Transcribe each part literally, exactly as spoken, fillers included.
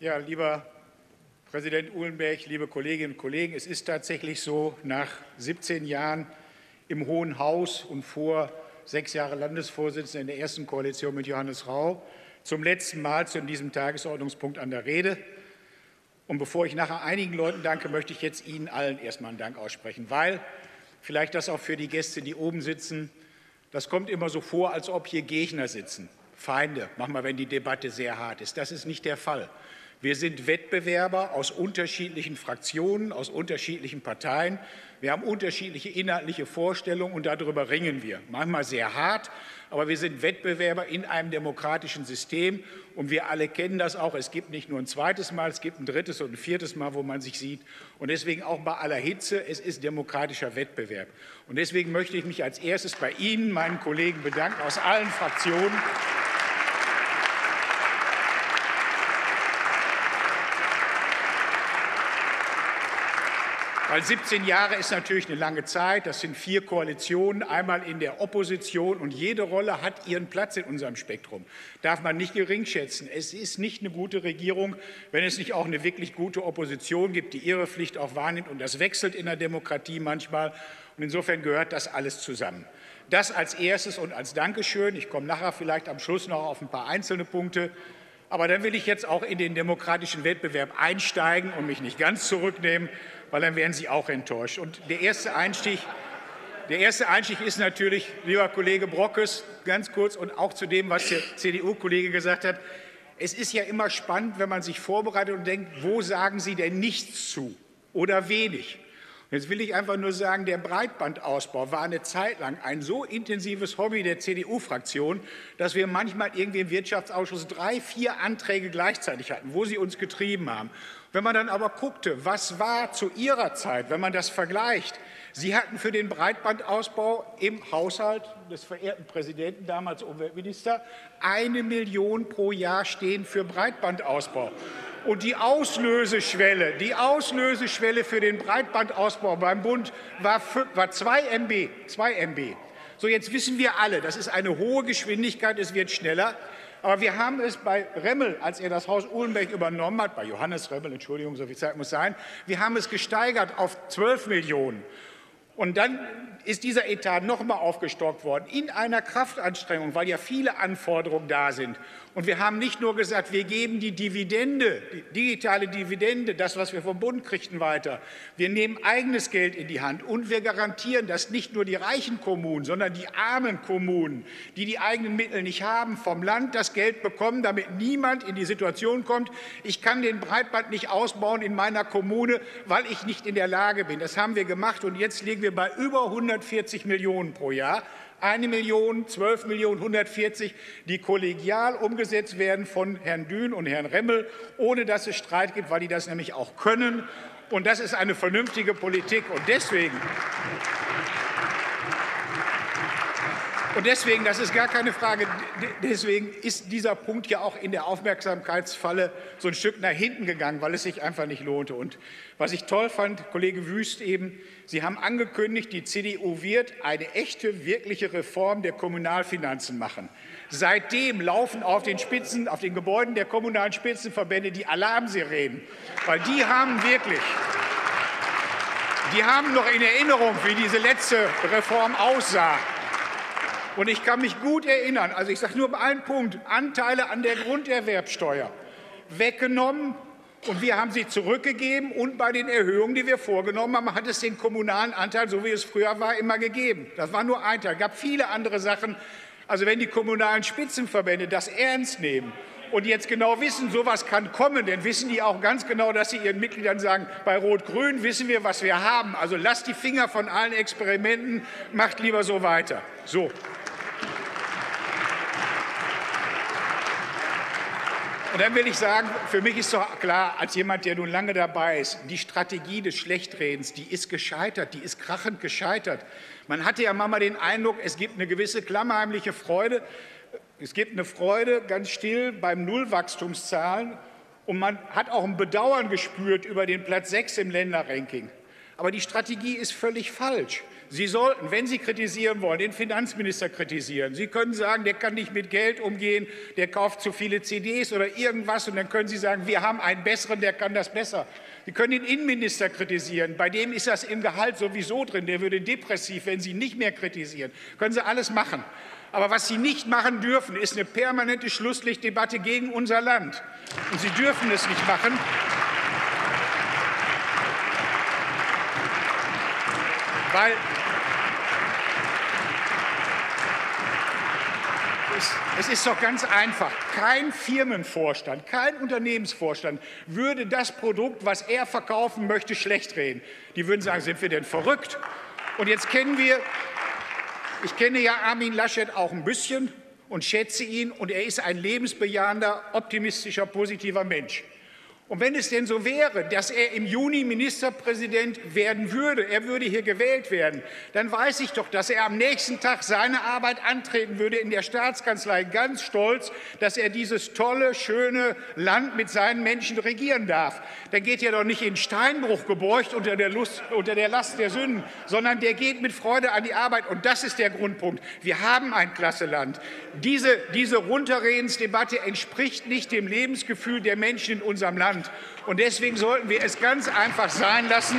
Ja, lieber Präsident Uhlenberg, liebe Kolleginnen und Kollegen, es ist tatsächlich so, nach siebzehn Jahren im Hohen Haus und vor sechs Jahre Landesvorsitzender in der ersten Koalition mit Johannes Rau zum letzten Mal zu diesem Tagesordnungspunkt an der Rede. Und bevor ich nachher einigen Leuten danke, möchte ich jetzt Ihnen allen erstmal einen Dank aussprechen, weil, vielleicht das auch für die Gäste, die oben sitzen, das kommt immer so vor, als ob hier Gegner sitzen, Feinde, manchmal, wenn die Debatte sehr hart ist. Das ist nicht der Fall. Wir sind Wettbewerber aus unterschiedlichen Fraktionen, aus unterschiedlichen Parteien. Wir haben unterschiedliche inhaltliche Vorstellungen und darüber ringen wir. Manchmal sehr hart, aber wir sind Wettbewerber in einem demokratischen System. Und wir alle kennen das auch. Es gibt nicht nur ein zweites Mal, es gibt ein drittes und ein viertes Mal, wo man sich sieht. Und deswegen auch bei aller Hitze, es ist demokratischer Wettbewerb. Und deswegen möchte ich mich als erstes bei Ihnen, meinen Kollegen, bedanken aus allen Fraktionen. Weil siebzehn Jahre ist natürlich eine lange Zeit, das sind vier Koalitionen, einmal in der Opposition, und jede Rolle hat ihren Platz in unserem Spektrum. Darf man nicht geringschätzen. Es ist nicht eine gute Regierung, wenn es nicht auch eine wirklich gute Opposition gibt, die ihre Pflicht auch wahrnimmt, und das wechselt in der Demokratie manchmal. Und insofern gehört das alles zusammen. Das als erstes und als Dankeschön. Ich komme nachher vielleicht am Schluss noch auf ein paar einzelne Punkte. Aber dann will ich jetzt auch in den demokratischen Wettbewerb einsteigen und mich nicht ganz zurücknehmen, weil dann werden Sie auch enttäuscht. Und der erste Einstieg, der erste Einstieg ist natürlich, lieber Kollege Brockes, ganz kurz und auch zu dem, was der C D U-Kollege gesagt hat. Es ist ja immer spannend, wenn man sich vorbereitet und denkt, wo sagen Sie denn nichts zu oder wenig? Jetzt will ich einfach nur sagen, der Breitbandausbau war eine Zeit lang ein so intensives Hobby der C D U-Fraktion, dass wir manchmal irgendwie im Wirtschaftsausschuss drei, vier Anträge gleichzeitig hatten, wo sie uns getrieben haben. Wenn man dann aber guckte, was war zu Ihrer Zeit, wenn man das vergleicht, Sie hatten für den Breitbandausbau im Haushalt des verehrten Präsidenten, damals Umweltminister, eine Million pro Jahr stehen für Breitbandausbau. Und die Auslöseschwelle, die Auslöseschwelle für den Breitbandausbau beim Bund war, war zwei Megabyte. zwei Megabyte. So, jetzt wissen wir alle, das ist eine hohe Geschwindigkeit, es wird schneller. Aber wir haben es bei Remmel, als er das Haus Uhlenberg übernommen hat, bei Johannes Remmel, Entschuldigung, so viel Zeit muss sein, wir haben es gesteigert auf zwölf Millionen. Und dann ist dieser Etat noch einmal aufgestockt worden, in einer Kraftanstrengung, weil ja viele Anforderungen da sind. Und wir haben nicht nur gesagt, wir geben die Dividende, die digitale Dividende, das, was wir vom Bund kriegten, weiter. Wir nehmen eigenes Geld in die Hand und wir garantieren, dass nicht nur die reichen Kommunen, sondern die armen Kommunen, die die eigenen Mittel nicht haben, vom Land das Geld bekommen, damit niemand in die Situation kommt, ich kann den Breitband nicht ausbauen in meiner Kommune, weil ich nicht in der Lage bin. Das haben wir gemacht und jetzt liegen wir bei über hundertvierzig Millionen pro Jahr. Eine Million, zwölf Millionen, hundertvierzig, die kollegial umgesetzt werden von Herrn Dün und Herrn Remmel, ohne dass es Streit gibt, weil die das nämlich auch können. Und das ist eine vernünftige Politik. Und deswegen, und deswegen, das ist gar keine Frage, deswegen ist dieser Punkt ja auch in der Aufmerksamkeitsfalle so ein Stück nach hinten gegangen, weil es sich einfach nicht lohnte. Und was ich toll fand, Kollege Wüst eben, Sie haben angekündigt, die C D U wird eine echte, wirkliche Reform der Kommunalfinanzen machen. Seitdem laufen auf den Spitzen, auf den Gebäuden der kommunalen Spitzenverbände die Alarmsirenen, weil die haben wirklich, die haben noch in Erinnerung, wie diese letzte Reform aussah. Und ich kann mich gut erinnern, also ich sage nur einen Punkt, Anteile an der Grunderwerbsteuer weggenommen. Und wir haben sie zurückgegeben, und bei den Erhöhungen, die wir vorgenommen haben, hat es den kommunalen Anteil, so wie es früher war, immer gegeben. Das war nur ein Teil. Es gab viele andere Sachen. Also wenn die kommunalen Spitzenverbände das ernst nehmen und jetzt genau wissen, sowas kann kommen, dann wissen die auch ganz genau, dass sie ihren Mitgliedern sagen, bei Rot-Grün wissen wir, was wir haben. Also lasst die Finger von allen Experimenten, macht lieber so weiter. So. Und dann will ich sagen, für mich ist doch klar, als jemand, der nun lange dabei ist, die Strategie des Schlechtredens, die ist gescheitert, die ist krachend gescheitert. Man hatte ja manchmal den Eindruck, es gibt eine gewisse klammheimliche Freude. Es gibt eine Freude ganz still beim Nullwachstumszahlen. Und man hat auch ein Bedauern gespürt über den Platz sechs im Länderranking. Aber die Strategie ist völlig falsch. Sie sollten, wenn Sie kritisieren wollen, den Finanzminister kritisieren. Sie können sagen, der kann nicht mit Geld umgehen, der kauft zu viele C Ds oder irgendwas, und dann können Sie sagen, wir haben einen besseren, der kann das besser. Sie können den Innenminister kritisieren, bei dem ist das im Gehalt sowieso drin, der würde depressiv, wenn Sie nicht mehr kritisieren. Können Sie alles machen. Aber was Sie nicht machen dürfen, ist eine permanente Schlusslichtdebatte gegen unser Land. Und Sie dürfen es nicht machen. Weil es, es ist doch ganz einfach. Kein Firmenvorstand, kein Unternehmensvorstand würde das Produkt, was er verkaufen möchte, schlecht reden. Die würden sagen, sind wir denn verrückt? Und jetzt kennen wir, ich kenne ja Armin Laschet auch ein bisschen und schätze ihn, und er ist ein lebensbejahender, optimistischer, positiver Mensch. Und wenn es denn so wäre, dass er im Juni Ministerpräsident werden würde, er würde hier gewählt werden, dann weiß ich doch, dass er am nächsten Tag seine Arbeit antreten würde in der Staatskanzlei, ganz stolz, dass er dieses tolle, schöne Land mit seinen Menschen regieren darf. Dann geht er doch nicht in Steinbruch gebeugt unter der, Lust, unter der Last der Sünden, sondern der geht mit Freude an die Arbeit. Und das ist der Grundpunkt. Wir haben ein klasse Land. Diese, diese Runterredensdebatte entspricht nicht dem Lebensgefühl der Menschen in unserem Land. Und deswegen sollten wir es ganz einfach sein lassen,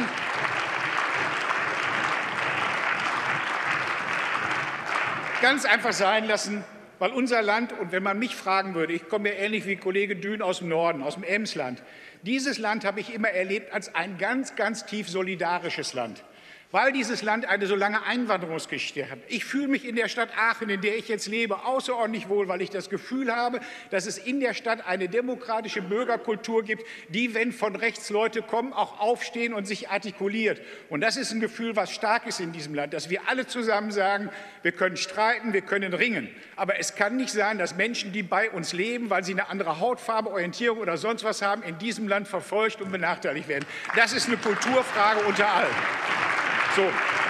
ganz einfach sein lassen, weil unser Land, und wenn man mich fragen würde, ich komme ja ähnlich wie Kollege Dün aus dem Norden, aus dem Emsland, dieses Land habe ich immer erlebt als ein ganz, ganz tief solidarisches Land. Weil dieses Land eine so lange Einwanderungsgeschichte hat. Ich fühle mich in der Stadt Aachen, in der ich jetzt lebe, außerordentlich wohl, weil ich das Gefühl habe, dass es in der Stadt eine demokratische Bürgerkultur gibt, die, wenn von rechts Leute kommen, auch aufstehen und sich artikuliert. Und das ist ein Gefühl, was stark ist in diesem Land, dass wir alle zusammen sagen, wir können streiten, wir können ringen. Aber es kann nicht sein, dass Menschen, die bei uns leben, weil sie eine andere Hautfarbe, Orientierung oder sonst was haben, in diesem Land verfolgt und benachteiligt werden. Das ist eine Kulturfrage unter allen. So.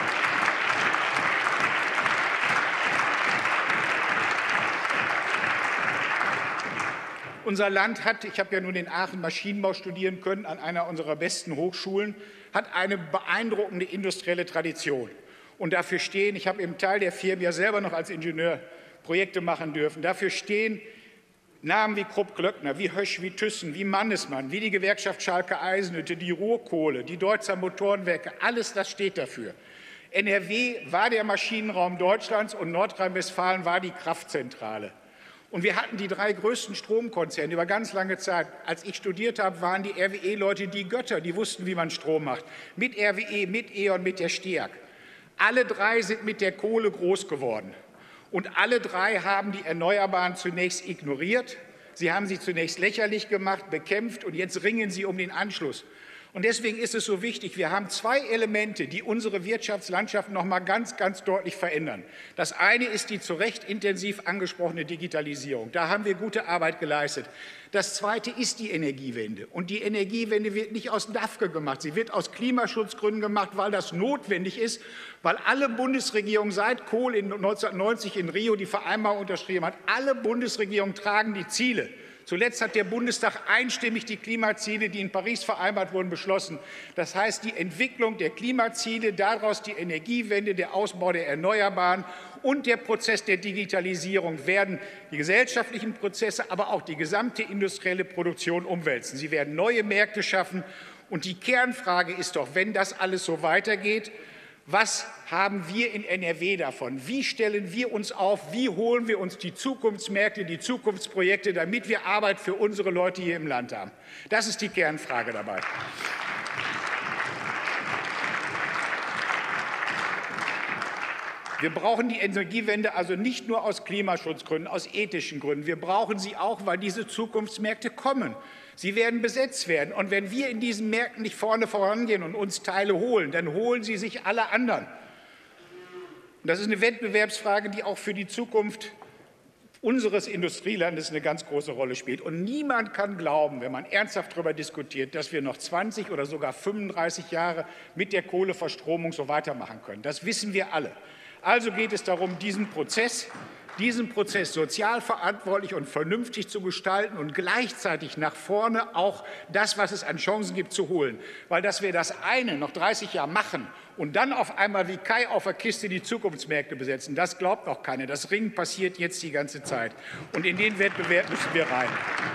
Unser Land hat, ich habe ja nun in Aachen Maschinenbau studieren können, an einer unserer besten Hochschulen, hat eine beeindruckende industrielle Tradition. Und dafür stehen, ich habe im Teil der Firmen ja selber noch als Ingenieur Projekte machen dürfen, dafür stehen Namen wie Krupp-Glöckner, wie Hösch, wie Thyssen, wie Mannesmann, wie die Gewerkschaft Schalke Eisenhütte, die Ruhrkohle, die Deutzer Motorenwerke, alles das steht dafür. N R W war der Maschinenraum Deutschlands und Nordrhein-Westfalen war die Kraftzentrale. Und wir hatten die drei größten Stromkonzerne über ganz lange Zeit. Als ich studiert habe, waren die R W E-Leute die Götter, die wussten, wie man Strom macht. Mit R W E, mit E.ON, mit der STEAG. Alle drei sind mit der Kohle groß geworden. Und alle drei haben die Erneuerbaren zunächst ignoriert. Sie haben sie zunächst lächerlich gemacht, bekämpft, und jetzt ringen sie um den Anschluss. Und deswegen ist es so wichtig, wir haben zwei Elemente, die unsere Wirtschaftslandschaft noch mal ganz, ganz deutlich verändern. Das eine ist die zu Recht intensiv angesprochene Digitalisierung. Da haben wir gute Arbeit geleistet. Das zweite ist die Energiewende. Und die Energiewende wird nicht aus D A F K E gemacht. Sie wird aus Klimaschutzgründen gemacht, weil das notwendig ist, weil alle Bundesregierungen seit Kohl in neunzehnhundertneunzig in Rio die Vereinbarung unterschrieben hat. Alle Bundesregierungen tragen die Ziele. Zuletzt hat der Bundestag einstimmig die Klimaziele, die in Paris vereinbart wurden, beschlossen. Das heißt, die Entwicklung der Klimaziele, daraus die Energiewende, der Ausbau der Erneuerbaren und der Prozess der Digitalisierung werden die gesellschaftlichen Prozesse, aber auch die gesamte industrielle Produktion umwälzen. Sie werden neue Märkte schaffen. Und die Kernfrage ist doch, wenn das alles so weitergeht, was haben wir in N R W davon? Wie stellen wir uns auf? Wie holen wir uns die Zukunftsmärkte, die Zukunftsprojekte, damit wir Arbeit für unsere Leute hier im Land haben? Das ist die Kernfrage dabei. Wir brauchen die Energiewende also nicht nur aus Klimaschutzgründen, aus ethischen Gründen. Wir brauchen sie auch, weil diese Zukunftsmärkte kommen. Sie werden besetzt werden. Und wenn wir in diesen Märkten nicht vorne vorangehen und uns Teile holen, dann holen sie sich alle anderen. Und das ist eine Wettbewerbsfrage, die auch für die Zukunft unseres Industrielandes eine ganz große Rolle spielt. Und niemand kann glauben, wenn man ernsthaft darüber diskutiert, dass wir noch zwanzig oder sogar fünfunddreißig Jahre mit der Kohleverstromung so weitermachen können. Das wissen wir alle. Also geht es darum, diesen Prozess diesen Prozess sozial verantwortlich und vernünftig zu gestalten und gleichzeitig nach vorne auch das, was es an Chancen gibt, zu holen. Weil dass wir das eine noch dreißig Jahre machen und dann auf einmal wie Kai auf der Kiste die Zukunftsmärkte besetzen, das glaubt noch keiner. Das Ringen passiert jetzt die ganze Zeit. Und in den Wettbewerb müssen wir rein.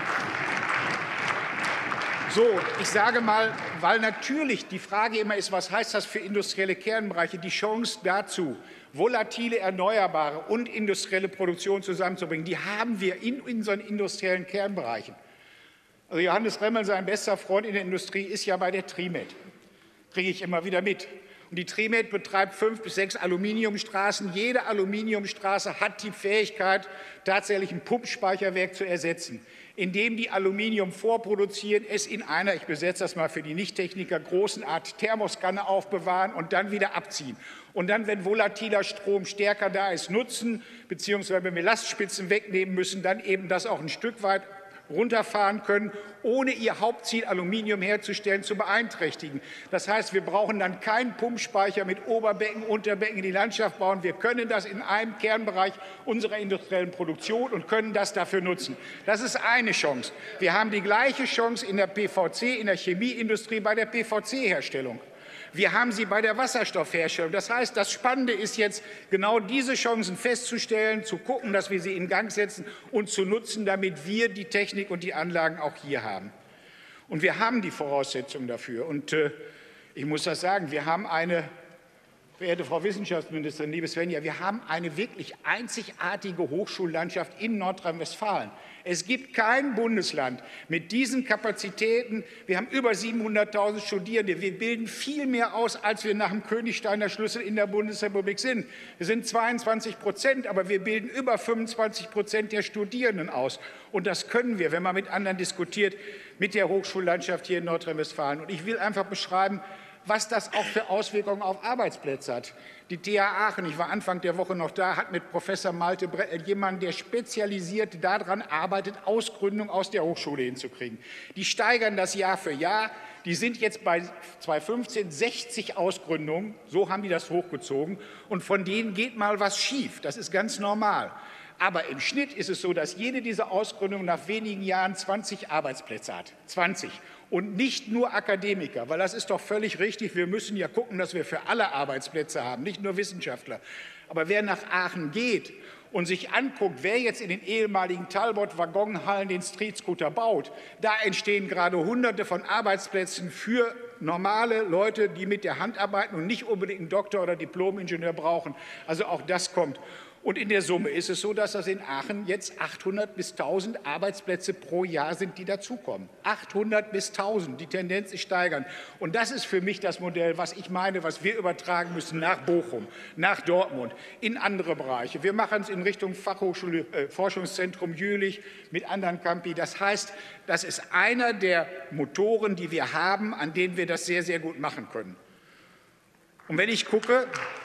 So, ich sage mal, weil natürlich die Frage immer ist, was heißt das für industrielle Kernbereiche, die Chance dazu, volatile, erneuerbare und industrielle Produktion zusammenzubringen, die haben wir in unseren industriellen Kernbereichen. Also Johannes Remmel, sein bester Freund in der Industrie, ist ja bei der Trimet. Kriege ich immer wieder mit. Und die Trimet betreibt fünf bis sechs Aluminiumstraßen. Jede Aluminiumstraße hat die Fähigkeit, tatsächlich ein Pumpspeicherwerk zu ersetzen, indem die Aluminium vorproduzieren, es in einer, ich besetze das mal für die Nichttechniker, großen Art Thermoskanne aufbewahren und dann wieder abziehen. Und dann, wenn volatiler Strom stärker da ist, nutzen, beziehungsweise wenn wir Lastspitzen wegnehmen müssen, dann eben das auch ein Stück weit runterfahren können, ohne ihr Hauptziel, Aluminium herzustellen, zu beeinträchtigen. Das heißt, wir brauchen dann keinen Pumpspeicher mit Oberbecken, Unterbecken in die Landschaft bauen. Wir können das in einem Kernbereich unserer industriellen Produktion und können das dafür nutzen. Das ist eine Chance. Wir haben die gleiche Chance in der P V C, in der Chemieindustrie, bei der P V C-Herstellung. Wir haben sie bei der Wasserstoffherstellung. Das heißt, das Spannende ist jetzt, genau diese Chancen festzustellen, zu gucken, dass wir sie in Gang setzen und zu nutzen, damit wir die Technik und die Anlagen auch hier haben. Und wir haben die Voraussetzungen dafür. Und äh, ich muss das sagen, wir haben eine, verehrte Frau Wissenschaftsministerin, liebe Svenja, wir haben eine wirklich einzigartige Hochschullandschaft in Nordrhein-Westfalen. Es gibt kein Bundesland mit diesen Kapazitäten. Wir haben über siebenhunderttausend Studierende. Wir bilden viel mehr aus, als wir nach dem Königsteiner Schlüssel in der Bundesrepublik sind. Wir sind zweiundzwanzig Prozent, aber wir bilden über fünfundzwanzig Prozent der Studierenden aus. Und das können wir, wenn man mit anderen diskutiert, mit der Hochschullandschaft hier in Nordrhein-Westfalen. Und ich will einfach beschreiben, was das auch für Auswirkungen auf Arbeitsplätze hat. Die T H Aachen, ich war Anfang der Woche noch da, hat mit Professor Malte Brettel jemanden, der spezialisiert daran arbeitet, Ausgründung aus der Hochschule hinzukriegen. Die steigern das Jahr für Jahr. Die sind jetzt bei zweitausendfünfzehn sechzig Ausgründungen, so haben die das hochgezogen. Und von denen geht mal was schief, das ist ganz normal. Aber im Schnitt ist es so, dass jede dieser Ausgründungen nach wenigen Jahren zwanzig Arbeitsplätze hat. zwanzig. Und nicht nur Akademiker, weil das ist doch völlig richtig. Wir müssen ja gucken, dass wir für alle Arbeitsplätze haben, nicht nur Wissenschaftler. Aber wer nach Aachen geht und sich anguckt, wer jetzt in den ehemaligen Talbot-Waggonhallen den Streetscooter baut, da entstehen gerade Hunderte von Arbeitsplätzen für normale Leute, die mit der Hand arbeiten und nicht unbedingt einen Doktor- oder Diplom-Ingenieur brauchen. Also auch das kommt. Und in der Summe ist es so, dass das in Aachen jetzt achthundert bis tausend Arbeitsplätze pro Jahr sind, die dazukommen. achthundert bis tausend, die Tendenz ist steigern. Und das ist für mich das Modell, was ich meine, was wir übertragen müssen nach Bochum, nach Dortmund, in andere Bereiche. Wir machen es in Richtung Fachhochschule, äh, Forschungszentrum Jülich mit anderen Campi. Das heißt, das ist einer der Motoren, die wir haben, an denen wir das sehr, sehr gut machen können. Und wenn ich gucke,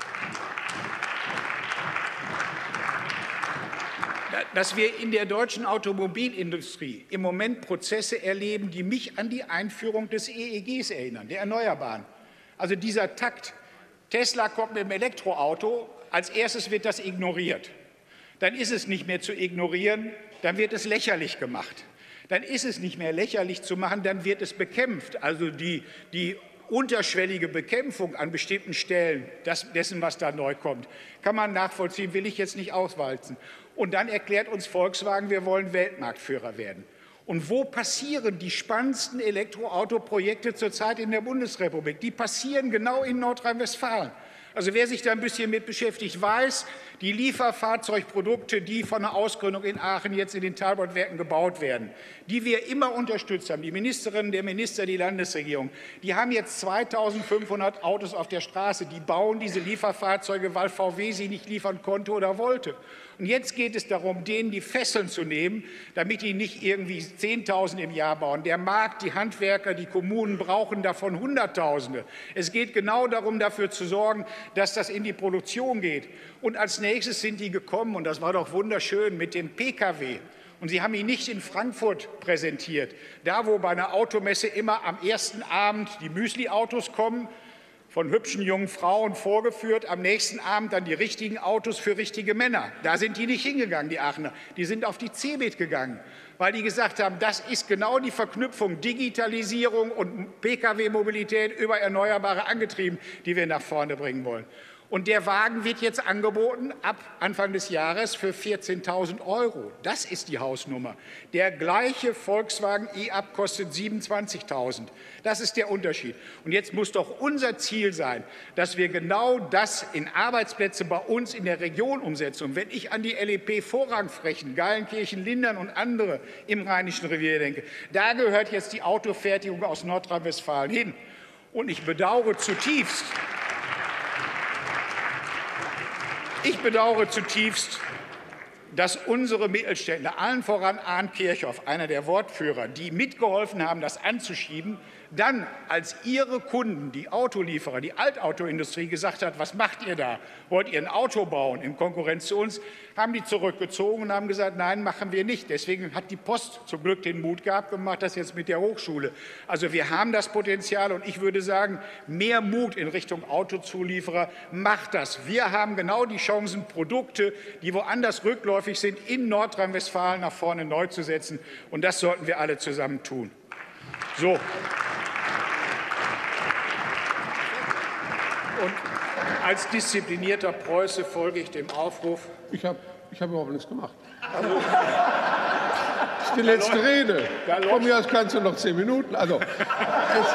dass wir in der deutschen Automobilindustrie im Moment Prozesse erleben, die mich an die Einführung des E E Gs erinnern, der Erneuerbaren. Also dieser Takt, Tesla kommt mit dem Elektroauto, als erstes wird das ignoriert. Dann ist es nicht mehr zu ignorieren, dann wird es lächerlich gemacht. Dann ist es nicht mehr lächerlich zu machen, dann wird es bekämpft. Also die, die unterschwellige Bekämpfung an bestimmten Stellen das, dessen, was da neu kommt, kann man nachvollziehen, will ich jetzt nicht auswalzen. Und dann erklärt uns Volkswagen, wir wollen Weltmarktführer werden. Und wo passieren die spannendsten Elektroautoprojekte zurzeit in der Bundesrepublik? Die passieren genau in Nordrhein-Westfalen. Also wer sich da ein bisschen mit beschäftigt, weiß, die Lieferfahrzeugprodukte, die von der Ausgründung in Aachen jetzt in den Talbot-Werken gebaut werden, die wir immer unterstützt haben, die Ministerinnen, der Minister, die Landesregierung, die haben jetzt zweitausendfünfhundert Autos auf der Straße. Die bauen diese Lieferfahrzeuge, weil V W sie nicht liefern konnte oder wollte. Und jetzt geht es darum, denen die Fesseln zu nehmen, damit die nicht irgendwie zehntausend im Jahr bauen. Der Markt, die Handwerker, die Kommunen brauchen davon Hunderttausende. Es geht genau darum, dafür zu sorgen, dass das in die Produktion geht. Und als nächstes sind die gekommen, und das war doch wunderschön, mit dem P K W. Und sie haben ihn nicht in Frankfurt präsentiert, da wo bei einer Automesse immer am ersten Abend die Müsli-Autos kommen, von hübschen jungen Frauen vorgeführt, am nächsten Abend dann die richtigen Autos für richtige Männer. Da sind die nicht hingegangen, die Aachener. Die sind auf die Cebit gegangen, weil die gesagt haben, das ist genau die Verknüpfung Digitalisierung und Pkw-Mobilität über Erneuerbare angetrieben, die wir nach vorne bringen wollen. Und der Wagen wird jetzt angeboten ab Anfang des Jahres für vierzehntausend Euro. Das ist die Hausnummer. Der gleiche Volkswagen e-up kostet siebenundzwanzigtausend. Das ist der Unterschied. Und jetzt muss doch unser Ziel sein, dass wir genau das in Arbeitsplätze bei uns in der Region umsetzen. Und wenn ich an die L E P-Vorrangflächen, Geilenkirchen, Lindern und andere im Rheinischen Revier denke, da gehört jetzt die Autofertigung aus Nordrhein-Westfalen hin. Und ich bedauere zutiefst, Ich bedauere zutiefst, dass unsere Mittelständler, allen voran Arndt Kirchhoff, einer der Wortführer, die mitgeholfen haben, das anzuschieben, dann, als ihre Kunden, die Autolieferer, die Altautoindustrie gesagt hat, was macht ihr da? Wollt ihr ein Auto bauen in Konkurrenz zu uns? Haben die zurückgezogen und haben gesagt, nein, machen wir nicht. Deswegen hat die Post zum Glück den Mut gehabt und macht das jetzt mit der Hochschule. Also wir haben das Potenzial und ich würde sagen, mehr Mut in Richtung Autozulieferer, macht das. Wir haben genau die Chancen, Produkte, die woanders rückläufig sind, in Nordrhein-Westfalen nach vorne neu zu setzen. Und das sollten wir alle zusammen tun. So. Und als disziplinierter Preuße folge ich dem Aufruf. Ich habe ich hab überhaupt nichts gemacht. Also, das ist die letzte Rede. Von mir aus kannst du noch zehn Minuten. Also, es,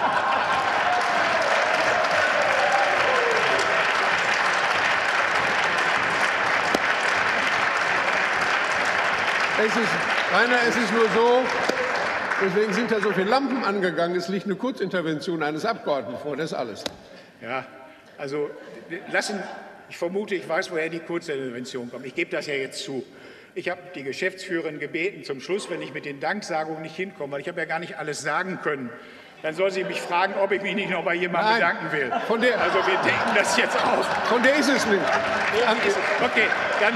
es ist, Rainer, es ist nur so, deswegen sind ja so viele Lampen angegangen. Es liegt eine Kurzintervention eines Abgeordneten vor. Das ist alles. Ja, also lassen, ich vermute, ich weiß, woher die Kurzintervention kommt. Ich gebe das ja jetzt zu. Ich habe die Geschäftsführerin gebeten, zum Schluss, wenn ich mit den Danksagungen nicht hinkomme, weil ich habe ja gar nicht alles sagen können, dann soll sie mich fragen, ob ich mich nicht noch bei jemandem Nein, bedanken will. Von der, also wir decken das jetzt auf. Von der ist es nicht. Ist es. Okay, dann.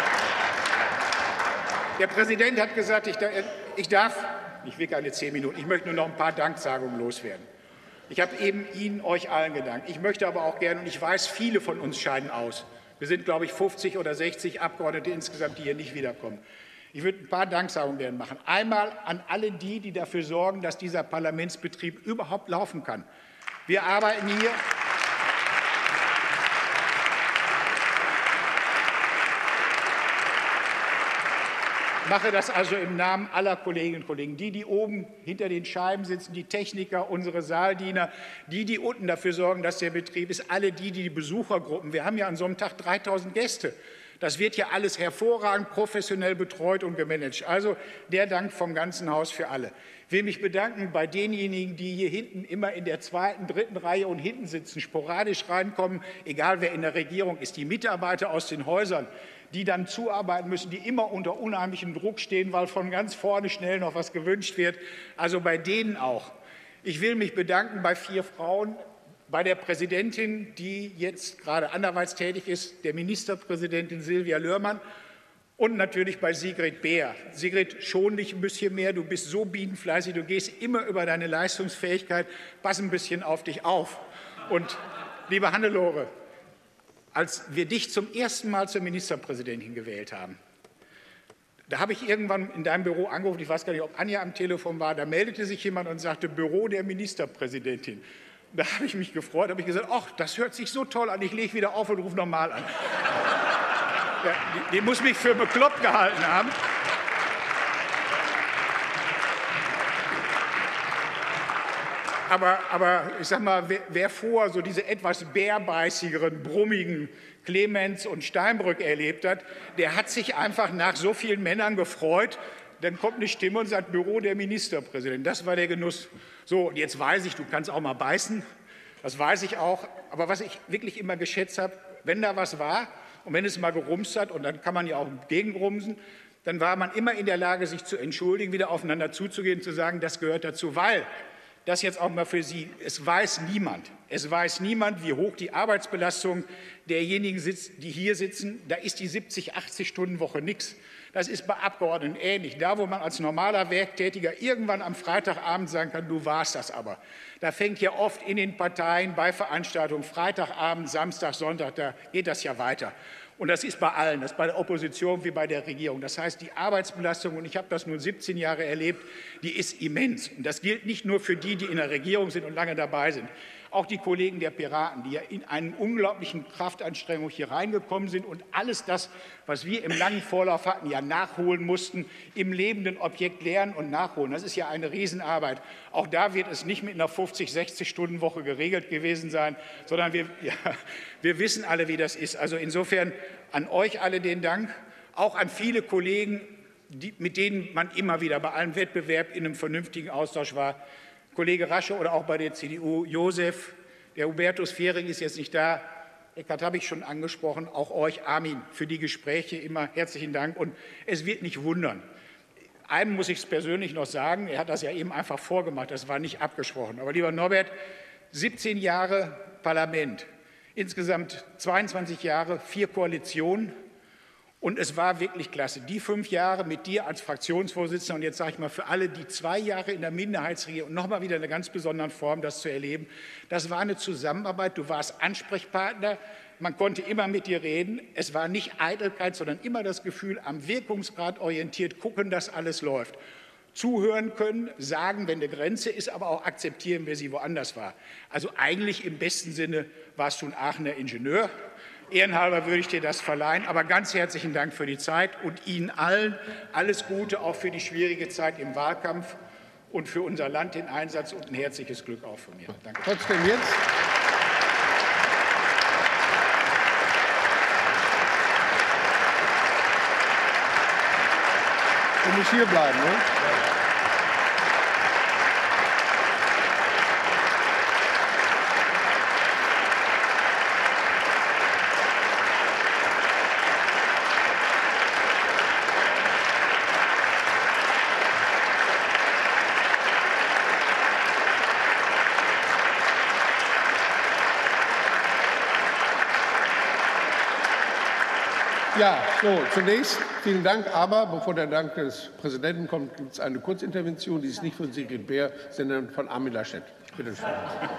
Der Präsident hat gesagt, ich, ich darf, ich will keine zehn Minuten, ich möchte nur noch ein paar Danksagungen loswerden. Ich habe eben Ihnen, euch allen gedankt. Ich möchte aber auch gerne, und ich weiß, viele von uns scheiden aus. Wir sind, glaube ich, fünfzig oder sechzig Abgeordnete insgesamt, die hier nicht wiederkommen. Ich würde ein paar Danksagungen gerne machen. Einmal an alle die, die dafür sorgen, dass dieser Parlamentsbetrieb überhaupt laufen kann. Wir arbeiten hier. Ich mache das also im Namen aller Kolleginnen und Kollegen, die, die oben hinter den Scheiben sitzen, die Techniker, unsere Saaldiener, die, die unten dafür sorgen, dass der Betrieb ist, alle die, die Besuchergruppen. Wir haben ja an so einem Tag dreitausend Gäste. Das wird ja alles hervorragend professionell betreut und gemanagt. Also der Dank vom ganzen Haus für alle. Ich will mich bedanken bei denjenigen, die hier hinten immer in der zweiten, dritten Reihe und hinten sitzen, sporadisch reinkommen, egal wer in der Regierung ist, die Mitarbeiter aus den Häusern, die dann zuarbeiten müssen, die immer unter unheimlichem Druck stehen, weil von ganz vorne schnell noch was gewünscht wird. Also bei denen auch. Ich will mich bedanken bei vier Frauen, bei der Präsidentin, die jetzt gerade anderweitig tätig ist, der Ministerpräsidentin Silvia Lörmann und natürlich bei Sigrid Beer. Sigrid, schon dich ein bisschen mehr, du bist so bienenfleißig, du gehst immer über deine Leistungsfähigkeit, pass ein bisschen auf dich auf. Und liebe Hannelore, als wir dich zum ersten Mal zur Ministerpräsidentin gewählt haben, da habe ich irgendwann in deinem Büro angerufen, ich weiß gar nicht, ob Anja am Telefon war, da meldete sich jemand und sagte, Büro der Ministerpräsidentin. Da habe ich mich gefreut, habe ich gesagt, ach, das hört sich so toll an, ich lege wieder auf und rufe nochmal an. Ja, die, die muss mich für bekloppt gehalten haben. Aber, aber ich sag mal, wer, wer vor so diese etwas bärbeißigeren, brummigen Clemens und Steinbrück erlebt hat, der hat sich einfach nach so vielen Männern gefreut. Dann kommt eine Stimme und sagt, Büro der Ministerpräsidentin. Das war der Genuss. So, und jetzt weiß ich, du kannst auch mal beißen. Das weiß ich auch. Aber was ich wirklich immer geschätzt habe, wenn da was war und wenn es mal gerumst hat, und dann kann man ja auch gegenrumsen, dann war man immer in der Lage, sich zu entschuldigen, wieder aufeinander zuzugehen, zu sagen, das gehört dazu, weil das jetzt auch mal für Sie, es weiß niemand, es weiß niemand, wie hoch die Arbeitsbelastung derjenigen sitzt, die hier sitzen. Da ist die siebzig, achtzig Stunden Woche nichts. Das ist bei Abgeordneten ähnlich. Da, wo man als normaler Werktätiger irgendwann am Freitagabend sagen kann, du warst das aber. Da fängt ja oft in den Parteien bei Veranstaltungen Freitagabend, Samstag, Sonntag, da geht das ja weiter. Und das ist bei allen, das ist bei der Opposition wie bei der Regierung. Das heißt, die Arbeitsbelastung, und ich habe das nun siebzehn Jahre erlebt, die ist immens. Und das gilt nicht nur für die, die in der Regierung sind und lange dabei sind. Auch die Kollegen der Piraten, die ja in einen unglaublichen Kraftanstrengung hier reingekommen sind und alles das, was wir im langen Vorlauf hatten, ja nachholen mussten, im lebenden Objekt lernen und nachholen. Das ist ja eine Riesenarbeit. Auch da wird es nicht mit einer fünfzig-, sechzig-Stunden-Woche geregelt gewesen sein, sondern wir, ja, wir wissen alle, wie das ist. Also insofern an euch alle den Dank, auch an viele Kollegen, die, mit denen man immer wieder bei allem Wettbewerb in einem vernünftigen Austausch war. Kollege Rasche oder auch bei der C D U, Josef, der Hubertus Fehring ist jetzt nicht da, Eckart habe ich schon angesprochen, auch euch, Armin, für die Gespräche immer herzlichen Dank. Und es wird nicht wundern. Einem muss ich es persönlich noch sagen, er hat das ja eben einfach vorgemacht, das war nicht abgesprochen. Aber lieber Norbert, siebzehn Jahre Parlament, insgesamt zweiundzwanzig Jahre, vier Koalitionen. Und es war wirklich klasse. Die fünf Jahre mit dir als Fraktionsvorsitzender und jetzt sage ich mal für alle, die zwei Jahre in der Minderheitsregierung und nochmal wieder in einer ganz besonderen Form das zu erleben, das war eine Zusammenarbeit. Du warst Ansprechpartner, man konnte immer mit dir reden. Es war nicht Eitelkeit, sondern immer das Gefühl, am Wirkungsgrad orientiert gucken, dass alles läuft. Zuhören können, sagen, wenn eine Grenze ist, aber auch akzeptieren, wer sie woanders war. Also eigentlich im besten Sinne warst du ein Aachener Ingenieur. Ehrenhalber würde ich dir das verleihen, aber ganz herzlichen Dank für die Zeit und Ihnen allen alles Gute, auch für die schwierige Zeit im Wahlkampf und für unser Land den Einsatz und ein herzliches Glück auch von mir. Danke. Trotzdem jetzt. Du musst hier bleiben, ne? Ja, so, zunächst vielen Dank. Aber bevor der Dank des Präsidenten kommt, gibt es eine Kurzintervention. Die ist nicht von Sigrid Beer, sondern von Armin Laschet. Bitte schön.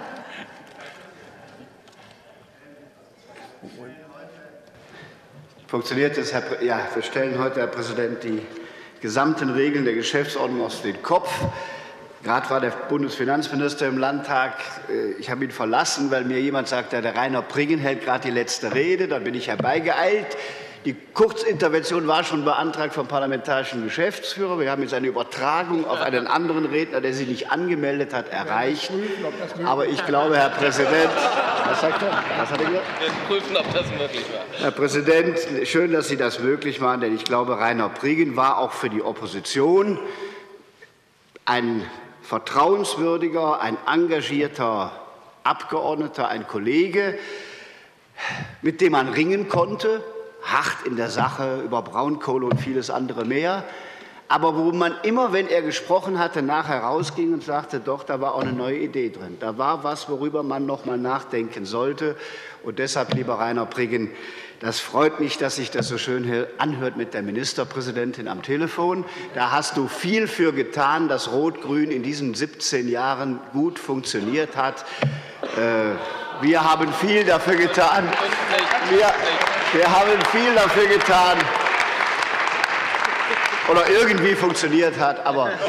Funktioniert das, Herr Prä ja, wir stellen heute, Herr Präsident, die gesamten Regeln der Geschäftsordnung aus dem Kopf. Gerade war der Bundesfinanzminister im Landtag. Ich habe ihn verlassen, weil mir jemand sagte, der Rainer Pringen hält gerade die letzte Rede. Dann bin ich herbeigeeilt. Die Kurzintervention war schon beantragt vom parlamentarischen Geschäftsführer. Wir haben jetzt eine Übertragung auf einen anderen Redner, der sich nicht angemeldet hat, erreicht. Aber ich glaube, Herr Präsident, was sagt er? Was hat er gesagt? Wir prüfen, ob das möglich war. Herr Präsident, schön, dass Sie das möglich machen, denn ich glaube, Rainer Pringen war auch für die Opposition ein vertrauenswürdiger, ein engagierter Abgeordneter, ein Kollege, mit dem man ringen konnte, hart in der Sache über Braunkohle und vieles andere mehr, aber wo man immer, wenn er gesprochen hatte, nachher rausging und sagte, doch, da war auch eine neue Idee drin. Da war was, worüber man noch mal nachdenken sollte. Und deshalb, lieber Rainer Pringen, das freut mich, dass sich das so schön anhört mit der Ministerpräsidentin am Telefon. Da hast du viel für getan, dass Rot-Grün in diesen siebzehn Jahren gut funktioniert hat. Wir haben viel dafür getan. Wir, wir haben viel dafür getan. Oder irgendwie funktioniert hat, aber äh,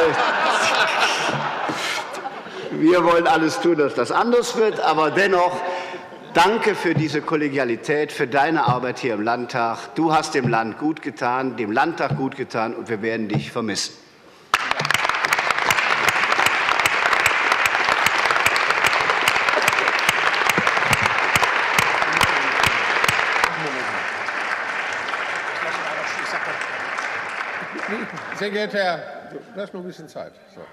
wir wollen alles tun, dass das anders wird, aber dennoch danke für diese Kollegialität, für deine Arbeit hier im Landtag. Du hast dem Land gut getan, dem Landtag gut getan, und wir werden dich vermissen. Sehr geehrter Herr, du hast noch ein bisschen Zeit. So.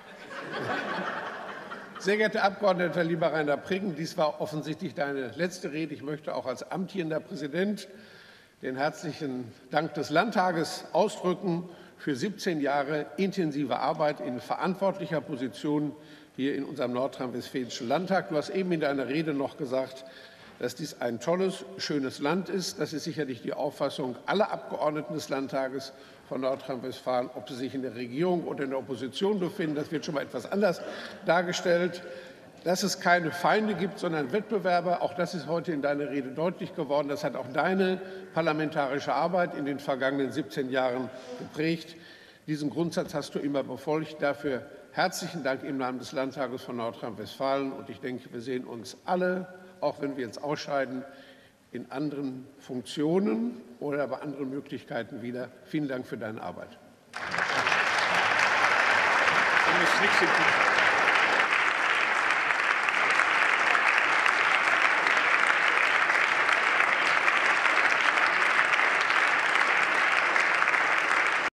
Sehr geehrter Abgeordneter, lieber Rainer Pringen, dies war offensichtlich deine letzte Rede. Ich möchte auch als amtierender Präsident den herzlichen Dank des Landtages ausdrücken für siebzehn Jahre intensive Arbeit in verantwortlicher Position hier in unserem nordrhein-westfälischen Landtag. Du hast eben in deiner Rede noch gesagt, dass dies ein tolles, schönes Land ist. Das ist sicherlich die Auffassung aller Abgeordneten des Landtages, von Nordrhein-Westfalen, ob Sie sich in der Regierung oder in der Opposition befinden. Das wird schon mal etwas anders dargestellt. Dass es keine Feinde gibt, sondern Wettbewerber, auch das ist heute in deiner Rede deutlich geworden. Das hat auch deine parlamentarische Arbeit in den vergangenen siebzehn Jahren geprägt. Diesen Grundsatz hast du immer befolgt. Dafür herzlichen Dank im Namen des Landtages von Nordrhein-Westfalen. Und ich denke, wir sehen uns alle, auch wenn wir jetzt ausscheiden, in anderen Funktionen oder bei anderen Möglichkeiten wieder. Vielen Dank für deine Arbeit. Ich muss nichts hinzufügen.